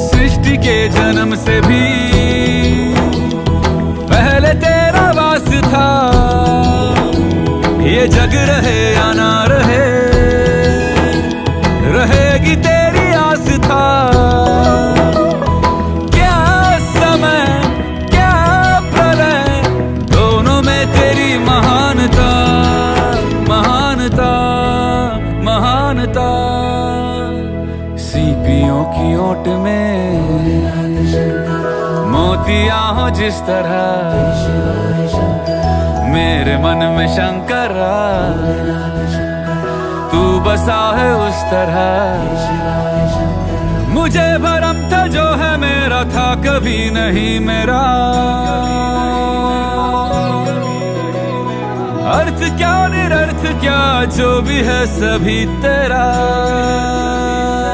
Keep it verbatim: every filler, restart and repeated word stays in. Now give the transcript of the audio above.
सृष्टि के जन्म से भी पहले तेरा वास था। ये जग रहे या ना रहे, रहेगी तेरी आस था। क्या समय क्या प्रलय, दोनों में तेरी महानता महानता महानता। सीपियों की ओट में मोतिया हो जिस तरह, मेरे मन में शंकरा तू बसा है उस तरह। मुझे भरम था जो है मेरा था कभी नहीं मेरा। अर्थ क्या निरर्थ क्या जो भी है सभी तेरा।